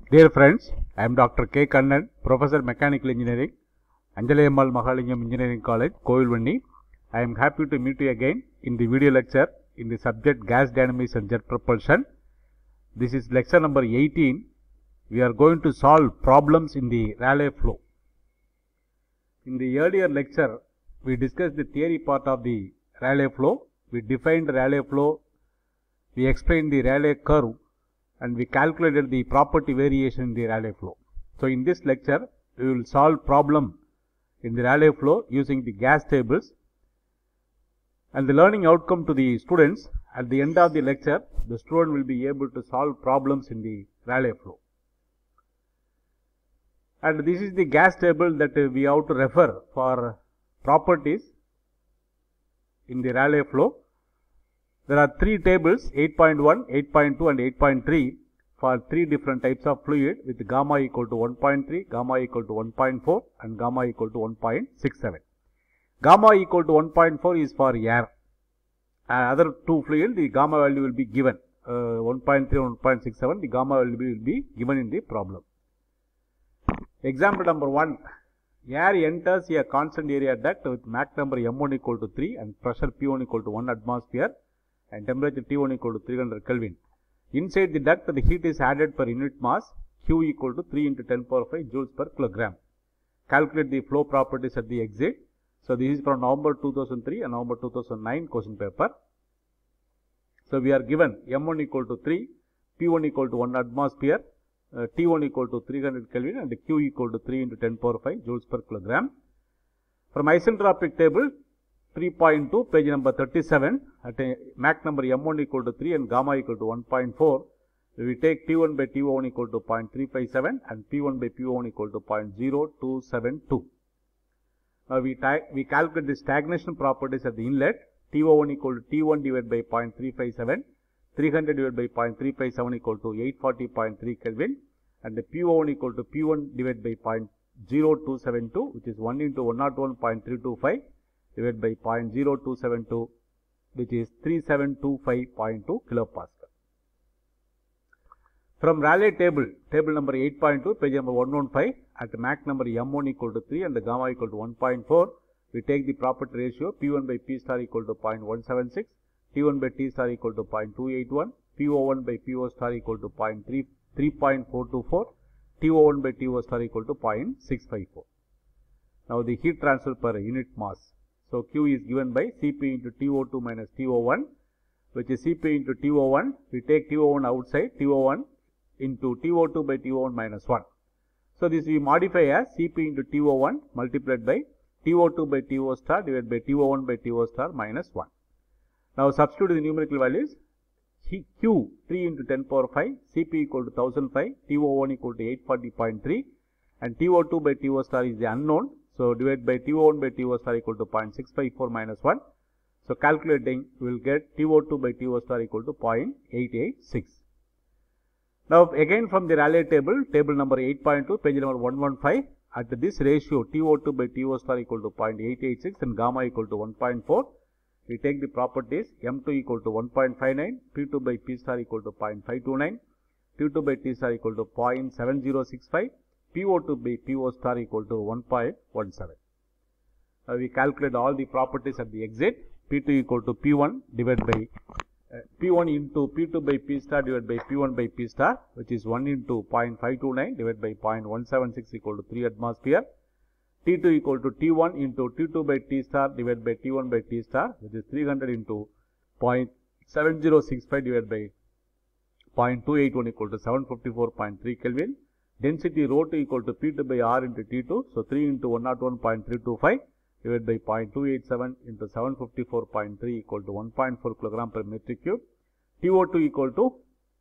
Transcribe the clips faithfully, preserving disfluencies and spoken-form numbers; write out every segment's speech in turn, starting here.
Dear friends, I am Doctor K. Kannan, Professor Mechanical Engineering, Anjalayammal Mahalingam Engineering College, Kovilvanni. I am happy to meet you again in the video lecture in the subject Gas Dynamics and Jet Propulsion. This is lecture number eighteen. We are going to solve problems in the Rayleigh flow. In the earlier lecture, we discussed the theory part of the Rayleigh flow. We defined the Rayleigh flow, we explained the Rayleigh curve, and we calculated the property variation in the Rayleigh flow. So in this lecture, we will solve problem in the Rayleigh flow using the gas tables. And the learning outcome to the students, at the end of the lecture, the student will be able to solve problems in the Rayleigh flow. And this is the gas table that we have to refer for properties in the Rayleigh flow. There are three tables, eight point one, eight point two and eight point three for three different types of fluid with gamma equal to one point three, gamma equal to one point four and gamma equal to one point six seven. Gamma equal to one point four is for air. Uh, other two fluid, the gamma value will be given. Uh, one point three and one point six seven, the gamma value will be given in the problem. Example number one. Air enters a constant area duct with Mach number M one equal to three and pressure P one equal to one atmosphere and temperature T one equal to three hundred Kelvin. Inside the duct, the heat is added per unit mass, Q equal to three into ten power five joules per kilogram. Calculate the flow properties at the exit. So this is from November two thousand three and November two thousand nine question paper. So we are given M one equal to three, P one equal to one atmosphere, uh, T one equal to three hundred Kelvin and Q equal to three into ten power five joules per kilogram. From isentropic table three point two, page number thirty-seven, at a Mach number M one equal to three and gamma equal to one point four, we take T one by T O one equal to zero point three five seven and P one by P O one equal to zero point zero two seven two. Now we, we calculate the stagnation properties at the inlet, T O one equal to T one divided by zero point three five seven, three hundred divided by zero point three five seven equal to eight forty point three Kelvin, and the P O one equal to P one divided by zero point zero two seven two, which is one into one hundred one point three two five divided by zero point zero two seven two, which is three seven two five point two kilopascal. From Rayleigh table, table number eight point two, page number one fifteen, at Mach number M one equal to three and the gamma equal to one point four, we take the property ratio P one by P star equal to zero point one seven six, T one by T star equal to zero point two eight one, P O one by P O star equal to three point four two four, T O one by T O star equal to zero point six five four. Now the heat transfer per unit mass. So Q is given by C P into T O two minus T O one, which is C P into T O one. We take T O one outside, T O one into T O two by T O one minus one. So this we modify as C P into T O one multiplied by T O two by T O star divided by T O one by T O star minus one. Now substitute the numerical values. Q three into ten power five, C P equal to one thousand five, T O one equal to eight forty point three, and T O two by T O star is the unknown. So divided by T O one by T O star equal to zero point six five four minus one. So calculating, we will get T O two by T O star equal to zero point eight eight six. Now again from the Rayleigh table, table number eight point two, page number one fifteen, at this ratio T O two by T O star equal to zero point eight eight six and gamma equal to one point four. We take the properties M two equal to one point five nine, P two by P star equal to zero point five two nine, T two by T star equal to zero point seven zero six five, P O two by P O star equal to one point one seven. Now we calculate all the properties at the exit. P two equal to P one divided by uh, P one into P two by P star divided by P one by P star, which is one into zero point five two nine divided by zero point one seven six equal to three atmosphere. T two equal to T one into T two by T star divided by T one by T star, which is three hundred into zero point seven zero six five divided by zero point two eight one equal to seven fifty-four point three Kelvin. Density rho two equal to P two by R into T two, so three into one hundred one point three two five divided by zero point two eight seven into seven fifty-four point three equal to one point four kilogram per metric cube. T O two equal to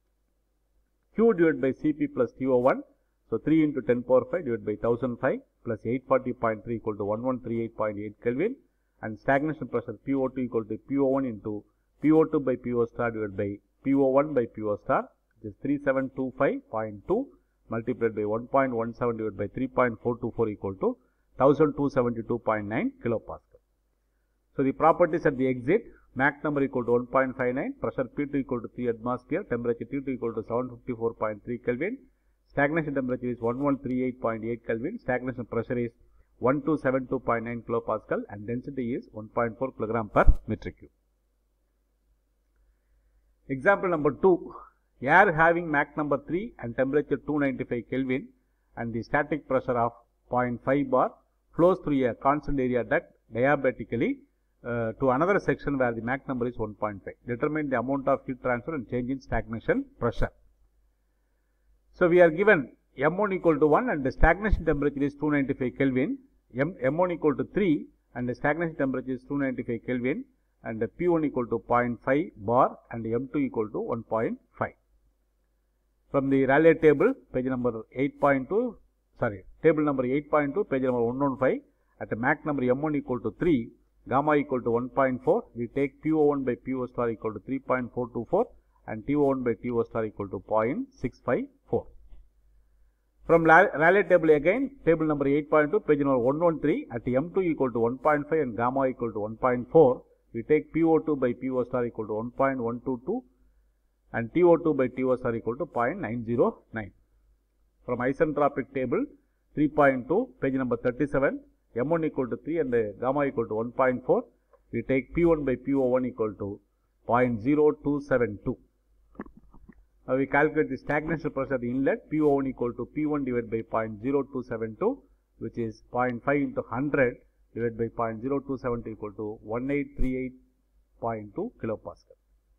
Q divided by C P plus T O one, so three into ten power five divided by one thousand five plus eight forty point three equal to one one three eight point eight Kelvin, and stagnation pressure P O two equal to P O one into P O two by P O star divided by P O one by P O star, which is three seven two five point two multiplied by one point one seven divided by three point four two four equal to one thousand two hundred seventy-two point nine kilopascal. So the properties at the exit, Mach number equal to one point five nine, pressure P two equal to three atmosphere, temperature T two equal to seven fifty-four point three Kelvin, stagnation temperature is one one three eight point eight Kelvin, stagnation pressure is one two seven two point nine kilopascal, and density is one point four kilogram per meter cube. Example number two, air having Mach number three and temperature two ninety-five Kelvin and the static pressure of zero point five bar flows through a constant area duct diabatically uh, to another section where the Mach number is one point five. Determine the amount of heat transfer and change in stagnation pressure. So we are given M one equal to one and the stagnation temperature is two ninety-five Kelvin, M, M1 equal to three and the stagnation temperature is two ninety-five Kelvin, and the P one equal to zero point five bar and M two equal to one point five. From the Rayleigh table, page number eight point two, sorry, table number eight point two, page number one one five, at the Mach number M one equal to three, gamma equal to one point four, we take P O one by P O star equal to three point four two four and T O one by T O star equal to zero point six five four. From Rayleigh table again, table number eight point two, page number one one three, at M two equal to one point five and gamma equal to one point four, we take P O two by P O star equal to one point one two two and T O two by T O star equal to zero point nine zero nine. From isentropic table three point two, page number thirty-seven, M one equal to three and the gamma equal to one point four, we take P one by P O one equal to zero point zero two seven two. Now we calculate the stagnation pressure at the inlet, P O one equal to P one divided by zero point zero two seven two, which is zero point five into one hundred divided by zero point zero two seven two equal to one eight three eight point two kilopascal.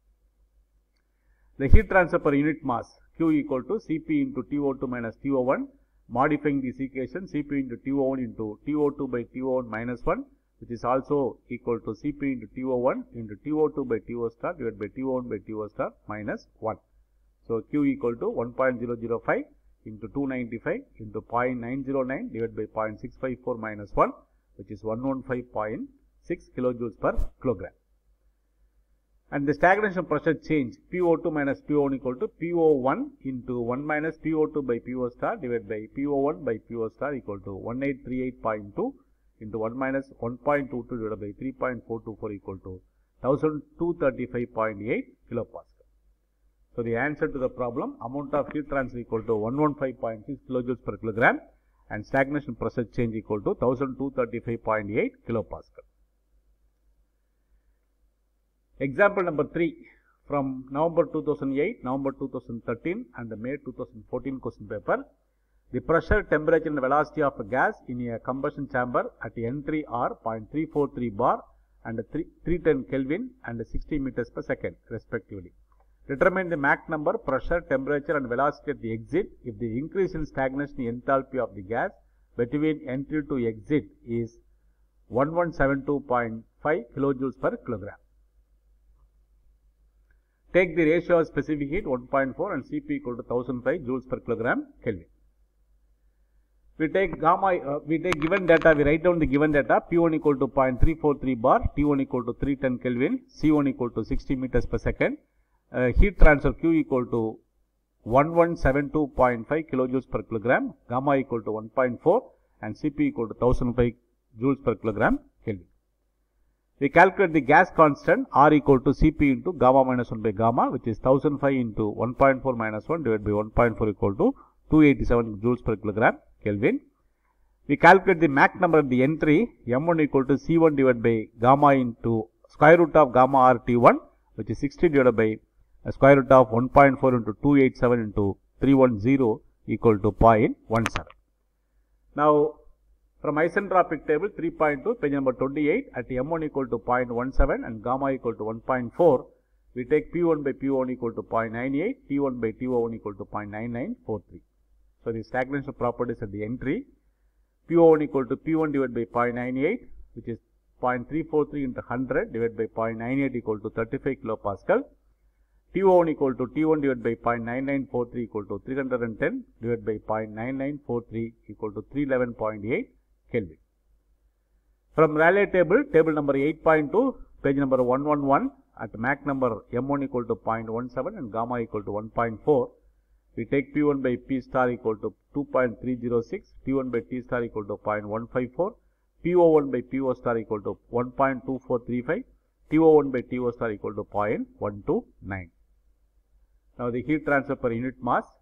The heat transfer per unit mass, Q equal to C P into T O two minus T O one, modifying this equation, C P into T O one into T O two by T O one minus one, which is also equal to C P into T O one into T O two by T O star divided by T O one by T O star minus one. So Q equal to one point zero zero five into two ninety-five into zero point nine zero nine divided by zero point six five four minus one, which is one hundred fifteen point six kilojoules per kilogram. And the stagnation pressure change, P O two minus P O one equal to P O one into one minus P O two by P O star divided by P O one by P O star equal to one eight three eight point two into one minus one point two two divided by three point four two four equal to one thousand two hundred thirty-five point eight kilopascal. So the answer to the problem, amount of heat transfer equal to one hundred fifteen point six kilojoules per kilogram and stagnation pressure change equal to one thousand two hundred thirty-five point eight kilopascal. Example number three, from November two thousand eight, November two thousand thirteen and the May two thousand fourteen question paper. The pressure, temperature and velocity of a gas in a combustion chamber at entry are zero point three four three bar and three hundred ten Kelvin and sixty meters per second respectively. Determine the Mach number, pressure, temperature and velocity at the exit if the increase in stagnation enthalpy of the gas between entry to exit is one one seven two point five kilojoules per kilogram. Take the ratio of specific heat one point four and C P equal to one thousand five joules per kilogram Kelvin. We take gamma, uh, we take given data, we write down the given data, P one equal to zero point three four three bar, T one equal to three hundred ten Kelvin, C one equal to sixty meters per second, uh, heat transfer Q equal to one one seven two point five kilojoules per kilogram, gamma equal to one point four and C P equal to one thousand five joules per kilogram Kelvin. We calculate the gas constant R equal to C P into gamma minus one by gamma, which is one thousand five into one point four minus one divided by one point four equal to two hundred eighty-seven joules per kilogram Kelvin. We calculate the Mach number at the entry, M one equal to C one divided by gamma into square root of gamma R T one, which is sixty divided by a square root of one point four into two hundred eighty-seven into three hundred ten equal to zero point one seven. Now, from isentropic table three point two, page number twenty-eight, at M one equal to zero point one seven and gamma equal to one point four, we take P one by P O one equal to zero point nine eight, T one by T O one equal to zero point nine nine four three. So, the stagnation properties at the entry, P O one equal to P one divided by zero point nine eight, which is zero point three four three into one hundred divided by zero point nine eight equal to thirty-five kilopascal. T O one equal to T one divided by zero point nine nine four three equal to three hundred ten divided by zero point nine nine four three equal to three eleven point eight Kelvin. From Rayleigh table, table number eight point two, page number one one one, at Mach number M one equal to zero point one seven and gamma equal to one point four, we take P one by P star equal to two point three zero six, T one by T star equal to zero point one five four, P O one by P O star equal to one point two four three five, T O one by T O star equal to zero point one two nine. Now, the heat transfer per unit mass,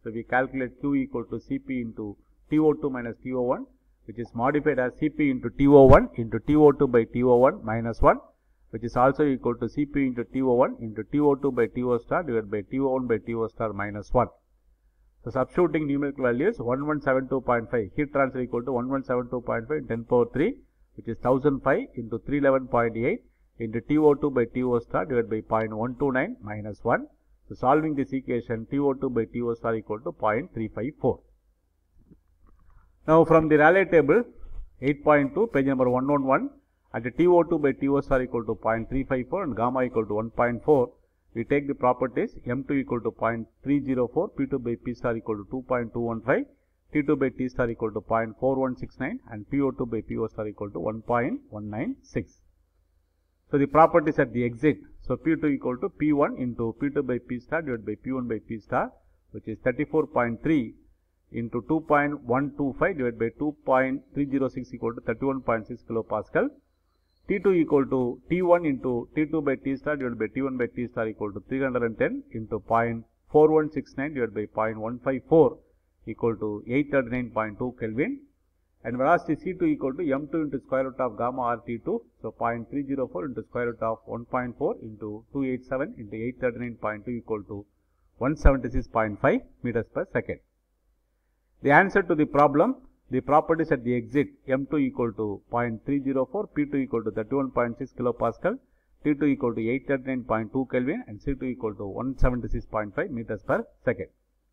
So we calculate Q equal to C P into T O two minus T O one, which is modified as C P into T O one into T O two by T O one minus one, which is also equal to C P into T O one into T O two by T O star divided by T O one by T O star minus one. So substituting numerical values, one one seven two point five, heat transfer equal to one one seven two point five ten power three, which is one thousand five into three eleven point eight into T O two by T O star divided by zero point one two nine minus one. So solving this equation, T O two by T O star equal to zero point three five four. Now from the Rayleigh table, eight point two, page number one one one, at T O two by T O star equal to zero point three five four and gamma equal to one point four, we take the properties M two equal to zero point three zero four, P two by P star equal to two point two one five, T two by T star equal to zero point four one six nine and P O two by P O star equal to one point one nine six. So the properties at the exit, so P two equal to P one into P two by P star divided by P one by P star, which is thirty-four point three into two point one two five divided by two point three zero six equal to thirty-one point six kilopascal. T two equal to T one into T two by T star divided by T one by T star equal to three hundred ten into zero point four one six nine divided by zero point one five four equal to eight thirty-nine point two Kelvin. And velocity C two equal to M two into square root of gamma R T two, so zero point three zero four into square root of one point four into two hundred eighty-seven into eight thirty-nine point two equal to one seventy-six point five meters per second. The answer to the problem, the properties at the exit, M two equal to zero point three zero four, P two equal to thirty-one point six kilopascal, T two equal to eight thirty-nine point two Kelvin and C two equal to one seventy-six point five meters per second.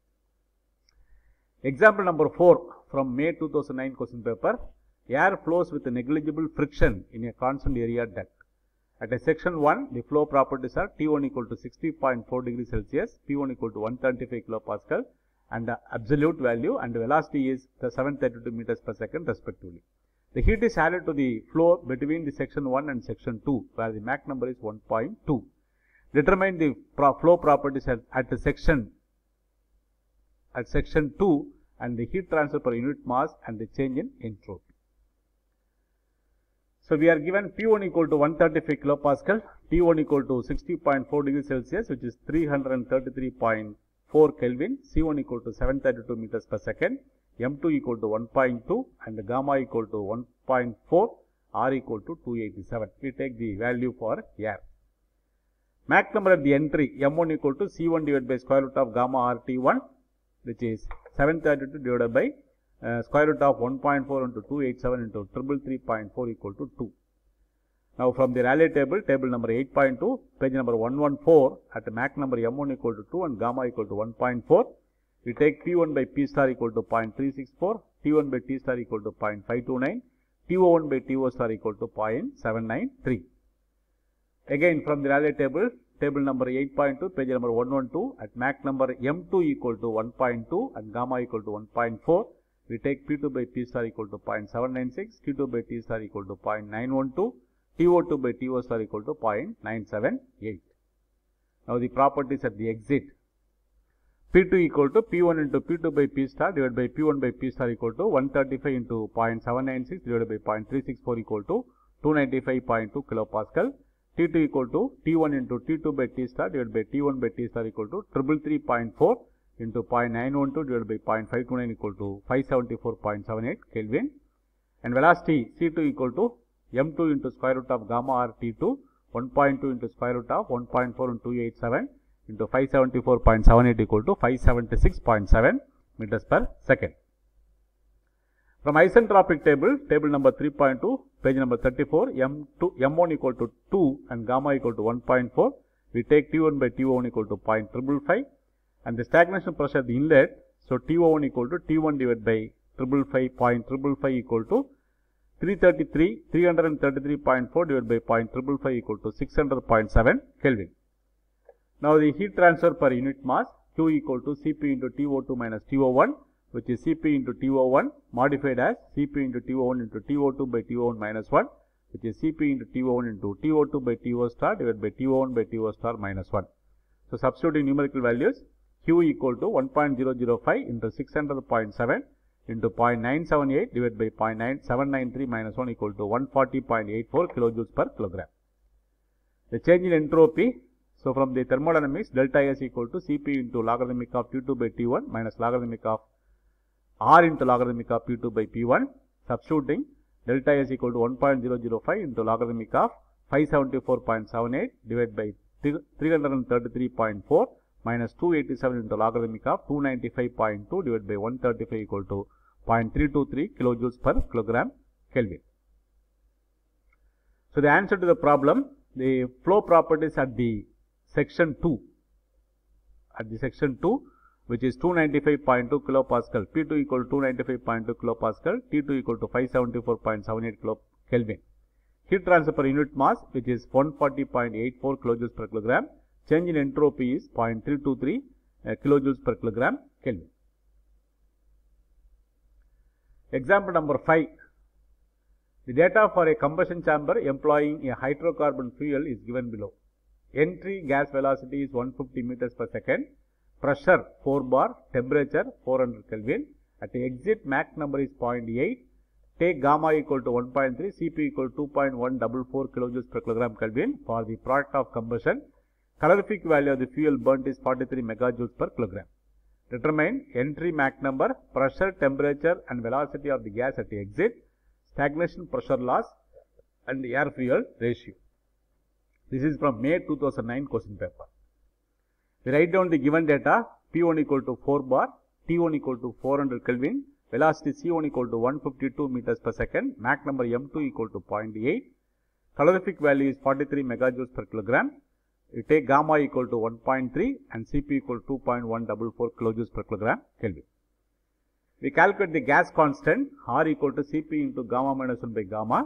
Example number four from May two thousand nine question paper. Air flows with negligible friction in a constant area duct. At a section one, the flow properties are T one equal to sixty point four degrees Celsius, P one equal to one thirty-five kilopascal and the absolute value and velocity is the seven thirty-two meters per second respectively. The heat is added to the flow between the section one and section two where the Mach number is one point two. Determine the pro flow properties at, at the section at section two and the heat transfer per unit mass and the change in entropy. So we are given P one equal to one thirty-five kilopascal, T one equal to sixty point four degrees Celsius, which is three hundred thirty-three point four Kelvin, C one equal to seven thirty-two meters per second, M two equal to one point two and gamma equal to one point four, R equal to two eighty-seven. We take the value for air. Mach number at the entry, M one equal to C one divided by square root of gamma R T one, which is seven thirty-two divided by uh, square root of one point four into two eighty-seven into three thirty-three point four equal to two. Now from the Rayleigh table, table number eight point two, page number one one four, at Mach number M one equal to two and gamma equal to one point four, we take P one by P star equal to zero point three six four, T one by T star equal to zero point five two nine, T O one by T O star equal to zero point seven nine three. Again from the Rayleigh table, table number eight point two, page number one one two, at Mach number M two equal to one point two and gamma equal to one point four, we take P two by P star equal to zero point seven nine six, T two by T star equal to zero point nine one two, T O two by T O star equal to zero point nine seven eight. Now the properties at the exit. P two equal to P one into P two by P star divided by P one by P star equal to one thirty-five into zero point seven nine six divided by zero point three six four equal to two ninety-five point two kilopascal. T two equal to T one into T two by T star divided by T one by T star equal to three thirty-three point four into zero point nine one two divided by zero point five two nine equal to five seventy-four point seven eight Kelvin. And velocity C two equal to M two into square root of gamma R T two, one point two into square root of one point four into two eighty-seven into five seventy-four point seven eight equal to five seventy-six point seven meters per second. From isentropic table, table number three point two, page number thirty-four, M two, M one equal to two and gamma equal to one point four, we take T one by T O one equal to zero point five five five and the stagnation pressure at the inlet, so T O one equal to T one divided by five five five, zero point five five five equal to three thirty-three, three thirty-three point four divided by zero point five five five equal to six hundred point seven Kelvin. Now the heat transfer per unit mass, Q equal to C P into T O two minus T O one, which is C P into T O one modified as C P into T O one into T O two by T O one minus one, which is C P into T O one into T O two by T O star divided by T O one by T O star minus one. So substituting numerical values, Q equal to one point zero zero five into six hundred point seven into zero point nine seven eight divided by zero point nine seven nine three minus one equal to one forty point eight four kilojoules per kilogram. The change in entropy, So from the thermodynamics, delta S equal to C P into logarithmic of T two by T one minus logarithmic of R into logarithmic of P two by P one. Substituting, delta S equal to one point zero zero five into logarithmic of five seventy-four point seven eight divided by three hundred thirty-three point four minus two eighty-seven into logarithmic of two ninety-five point two divided by one thirty-five equal to zero point three two three kilojoules per kilogram Kelvin. So the answer to the problem, the flow properties at the section two, at the section two, which is two ninety-five point two kilopascal, P two equal to two ninety-five point two kilopascal, T two equal to five seventy-four point seven eight Kelvin. Heat transfer per unit mass, which is one forty point eight four kilojoules per kilogram. Change in entropy is zero point three two three uh, kilojoules per kilogram Kelvin. Example number five. The data for a combustion chamber employing a hydrocarbon fuel is given below. Entry gas velocity is one hundred fifty meters per second. Pressure four bar, temperature four hundred Kelvin. At the exit, Mach number is zero point eight. Take gamma equal to one point three, C P equal to two point one four four kilojoules per kilogram Kelvin for the product of combustion. Calorific value of the fuel burnt is forty-three megajoules per kilogram. Determine entry Mach number, pressure, temperature and velocity of the gas at the exit, stagnation pressure loss and the air fuel ratio. This is from May two thousand nine question paper. We write down the given data. P one equal to four bar, T one equal to four hundred Kelvin, velocity C one equal to one hundred fifty-two meters per second, Mach number M two equal to zero point eight, calorific value is forty-three megajoules per kilogram. We take gamma equal to one point three and C P equal to two point one four four kilojoules per kilogram Kelvin. We calculate the gas constant R equal to C P into gamma minus one by gamma,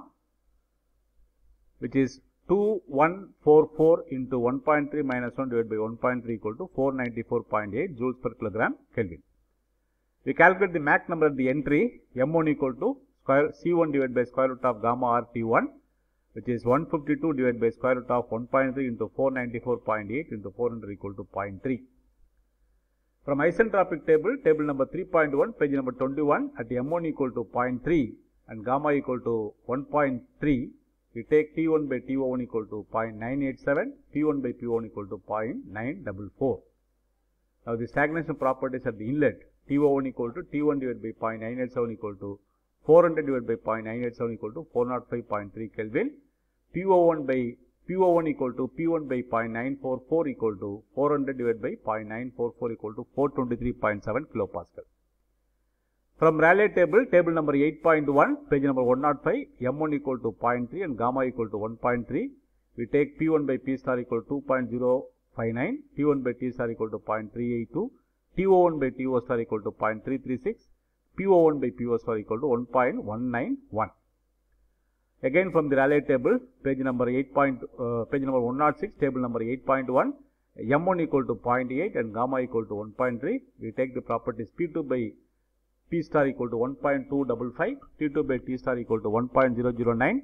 which is two one four four into one point three minus one divided by one point three equal to four ninety-four point eight joules per kilogram Kelvin. We calculate the Mach number at the entry, M one equal to square C one divided by square root of gamma R T one, which is one hundred fifty-two divided by square root of one point three into four ninety-four point eight into four hundred equal to zero point three. From isentropic table, table number three point one, page number twenty-one, at M one equal to zero point three and gamma equal to one point three, we take T one by T O one equal to zero point nine eight seven, P one by P one equal to zero point nine four four. Now the stagnation properties at the inlet, T O one equal to T one divided by zero point nine eight seven equal to four hundred divided by zero point nine eight seven equal to four oh five point three Kelvin. P O one by P O one equal to P one by zero point nine four four equal to four hundred divided by zero point nine four four equal to four twenty-three point seven kilopascal. From Rayleigh table, table number eight point one, page number one oh five, M one equal to zero point three and gamma equal to one point three. We take P one by P star equal to two point zero five nine, P one by T star equal to zero point three eight two, T O one by T O star equal to zero point three three six, P O one by P O star equal to one point one nine one. Again from the Rayleigh table, page number eight. Uh, page number one oh six, table number eight point one, M one equal to zero point eight and gamma equal to one point three. We take the properties P two by P star equal to one point two five five, T two by T star equal to one point zero zero nine,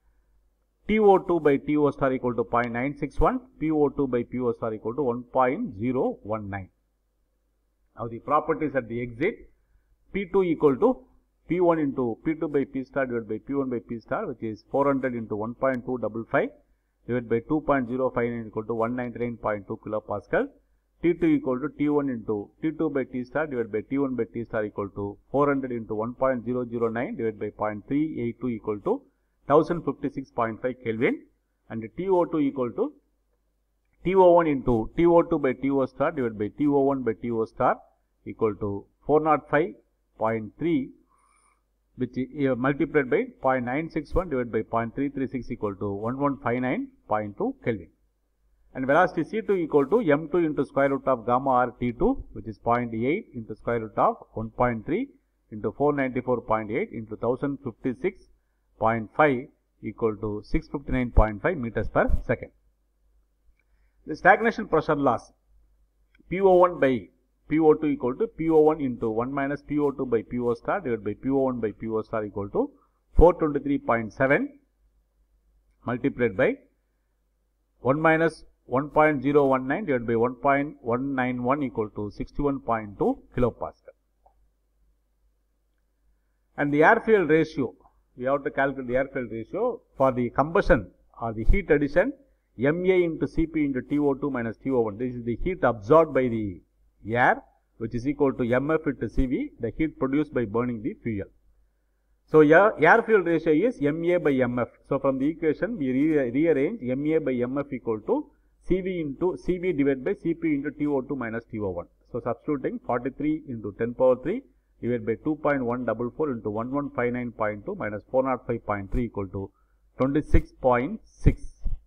T O two by T O star equal to zero point nine six one, P O two by P O star equal to one point zero one nine. Now the properties at the exit, P two equal to P one into P two by P star divided by P one by P star, which is four hundred into one point two five five divided by two point zero five nine equal to one ninety-nine point two kilopascal. T two equal to T one into T two by T star divided by T one by T star equal to four hundred into one point zero zero nine divided by zero point three eight two equal to one thousand fifty-six point five Kelvin, and T O two equal to T O one into T O two by T O star divided by T O one by T O star equal to four oh five point three, which is uh, multiplied by zero point nine six one divided by zero point three three six equal to one one five nine point two Kelvin. And velocity C two equal to M two into square root of gamma R T two, which is zero point eight into square root of one point three into four ninety-four point eight into one thousand fifty-six point five equal to six fifty-nine point five meters per second. The stagnation pressure loss, P O one by P O two equal to P O one into one minus P O two by P O star divided by P O one by P O star equal to four twenty-three point seven multiplied by one minus one point zero one nine divided by one point one nine one equal to sixty-one point two kilopascal. And the air fuel ratio, we have to calculate the air fuel ratio for the combustion or the heat addition M A into C P into T O two minus T O one. This is the heat absorbed by the air, which is equal to M F into C V, the heat produced by burning the fuel. So, air fuel ratio is M A by M F. So, from the equation we re rearrange M A by M F equal to C V into C V divided by C P into T O two minus T O one. So, substituting forty-three into ten power three divided by two point one four four into one one five nine point two minus four oh five point three equal to twenty-six point six.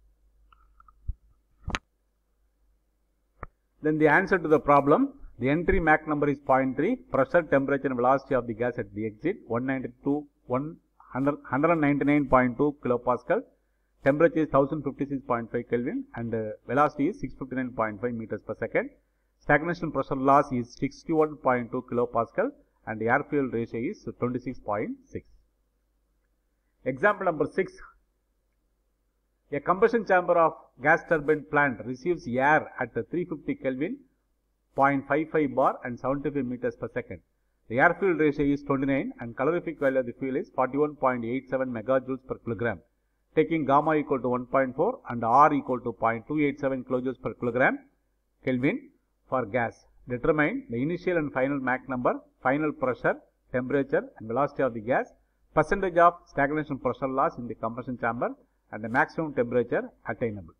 Then the answer to the problem, the entry Mach number is zero point three, pressure, temperature and velocity of the gas at the exit one ninety-two, one ninety-nine point two kilopascal, temperature is one thousand fifty-six point five Kelvin and uh, velocity is six hundred fifty-nine point five meters per second. Stagnation pressure loss is sixty-one point two kilopascal and the air fuel ratio is twenty-six point six. Example number six. A combustion chamber of gas turbine plant receives air at three hundred fifty Kelvin, zero point five five bar and seventy-five meters per second. The air fuel ratio is twenty-nine and calorific value of the fuel is forty-one point eight seven megajoules per kilogram. Taking gamma equal to one point four and R equal to zero point two eight seven kilojoules per kilogram Kelvin for gas. Determine the initial and final Mach number, final pressure, temperature and velocity of the gas, percentage of stagnation pressure loss in the combustion chamber and the maximum temperature attainable.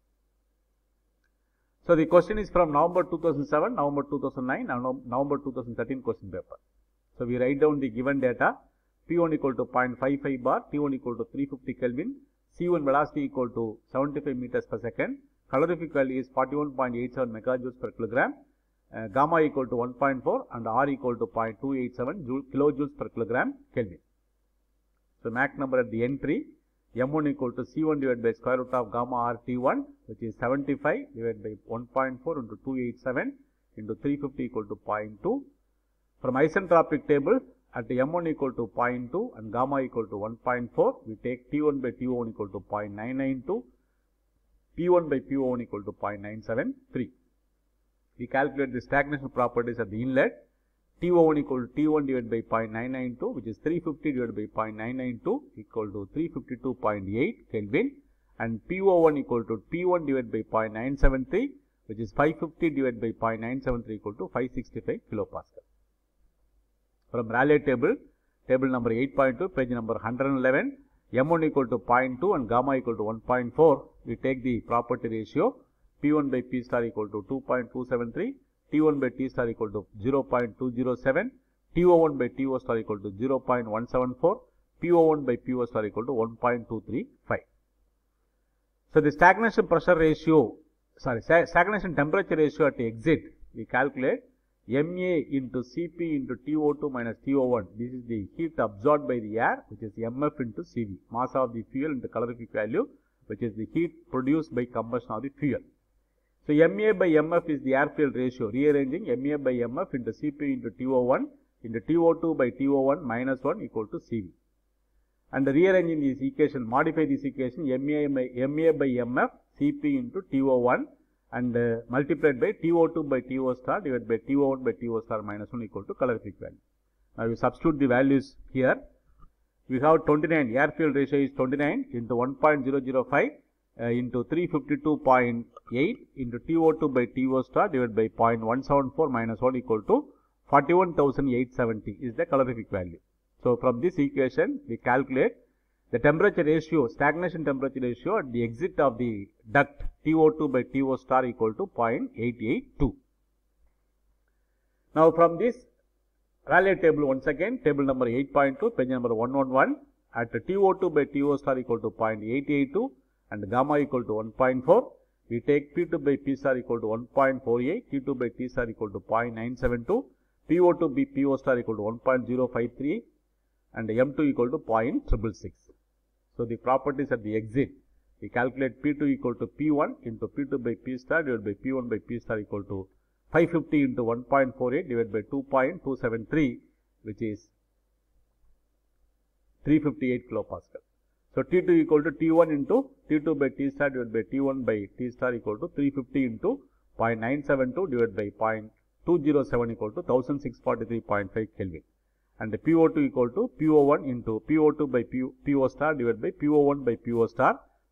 So, the question is from November two thousand seven, November two thousand nine and November two thousand thirteen question paper. So, we write down the given data, P one equal to zero point five five bar, T one equal to three hundred fifty Kelvin, C one velocity equal to seventy-five meters per second, calorific value is forty-one point eight seven megajoules per kilogram, uh, gamma equal to one point four and R equal to zero point two eight seven kilojoules per kilogram Kelvin. So, Mach number at the entry, M one equal to C one divided by square root of gamma R T one, which is seventy-five divided by one point four into two hundred eighty-seven into three hundred fifty equal to zero point two. From isentropic table, at the M one equal to zero point two and gamma equal to one point four, we take T one by T O one equal to zero point nine nine two, P one by P O one equal to zero point nine seven three. We calculate the stagnation properties at the inlet. T O one equal to T one divided by zero point nine nine two, which is three hundred fifty divided by zero point nine nine two equal to three hundred fifty-two point eight Kelvin, and P O one equal to P one divided by zero point nine seven three, which is five hundred fifty divided by zero point nine seven three equal to five hundred sixty-five kilopascal. From Rayleigh table, table number eight point two, page number one hundred eleven, M one equal to zero point two and gamma equal to one point four, we take the property ratio, P one by P star equal to two point two seven three, T one by T star equal to zero point two zero seven, T O one by T O star equal to zero point one seven four, P O one by P O star equal to one point two three five. So, the stagnation pressure ratio, sorry, stagnation temperature ratio at the exit, we calculate M A into C P into T O two minus T O one. This is the heat absorbed by the air, which is M F into C V, mass of the fuel into calorific value, which is the heat produced by combustion of the fuel. So, M A by M F is the air fuel ratio, rearranging M A by M F into C P into T O one into T O two by T O one minus one equal to C V. And rearranging this equation, modify this equation M A by M A by M F C P into T O one and uh, multiplied by T O two by T O star divided by T O one by T O star minus one equal to calorific value. Now, you substitute the values here. We have twenty-nine, air fuel ratio is twenty-nine into one point zero zero five uh, into three hundred fifty-two point eight into T O two by T O star divided by zero point one seven four minus one equal to forty-one thousand eight hundred seventy is the calorific value. So, from this equation, we calculate the temperature ratio, stagnation temperature ratio at the exit of the duct T O two by T O star equal to zero point eight eight two. Now, from this Rayleigh table once again, table number eight point two, page number one eleven, at T O two by T O star equal to zero point eight eight two and gamma equal to one point four, we take P two by P star equal to one point four eight, T two by T star equal to zero point nine seven two, P O two by P O star equal to one point zero five three and M two equal to zero point six six six. So, the properties at the exit, we calculate P two equal to P one into P two by P star divided by P one by P star equal to five hundred fifty into one point four eight divided by two point two seven three, which is three hundred fifty-eight kilopascal. So, T two equal to T one into T two by T star divided by T one by T star equal to three hundred fifty into zero point nine seven two divided by zero point two zero seven equal to one thousand six hundred forty-three point five Kelvin. And the P O two equal to P O one into P O two by P O star divided by P O one by P O star,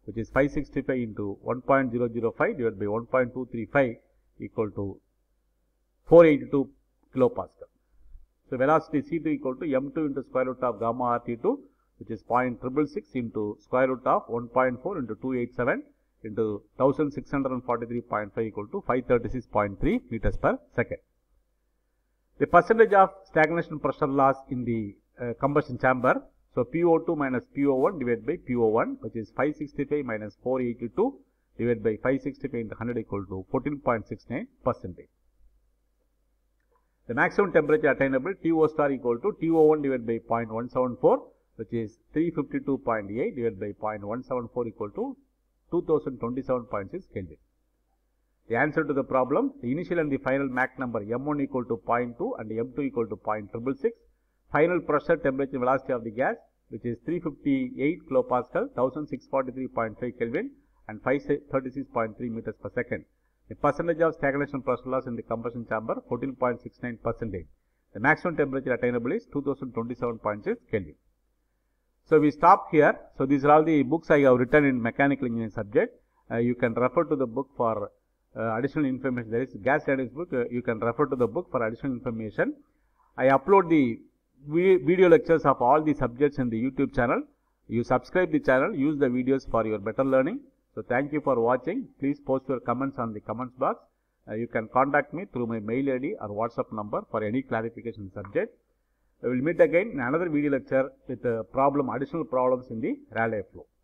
which is five sixty-five into one point zero zero five divided by one point two three five equal to four eighty-two kilopascal. So velocity C two equal to m two into square root of gamma R T two, which is zero point six six six into square root of one point four into two eighty-seven into one thousand six hundred forty-three point five equal to five thirty-six point three meters per second. The percentage of stagnation pressure loss in the uh, combustion chamber. So P O two minus P O one divided by P O one, which is five sixty-five minus four eighty-two divided by five sixty-five into one hundred equal to fourteen point six nine percentage. The maximum temperature attainable T O star equal to T O one divided by zero point one seven four, which is three fifty-two point eight divided by zero point one seven four equal to two thousand twenty-seven point six Kelvin. The answer to the problem, the initial and the final Mach number M one equal to zero point two and M two equal to zero point six six six. Final pressure, temperature, velocity of the gas, which is three fifty-eight kilopascal, one thousand six hundred forty-three point five Kelvin and five thirty-six point three meters per second. The percentage of stagnation pressure loss in the combustion chamber, fourteen point six nine percentage. The maximum temperature attainable is two thousand twenty-seven point six Kelvin. So we stop here. So these are all the books I have written in mechanical engineering subject. Uh, you can refer to the book for uh, additional information. There is gas dynamics book. Uh, you can refer to the book for additional information. I upload the video lectures of all the subjects in the YouTube channel. You subscribe the channel, use the videos for your better learning. So thank you for watching. Please post your comments on the comments box. Uh, you can contact me through my mail I D or WhatsApp number for any clarification subject. We will meet again in another video lecture with a problem, additional problems in the Rayleigh flow.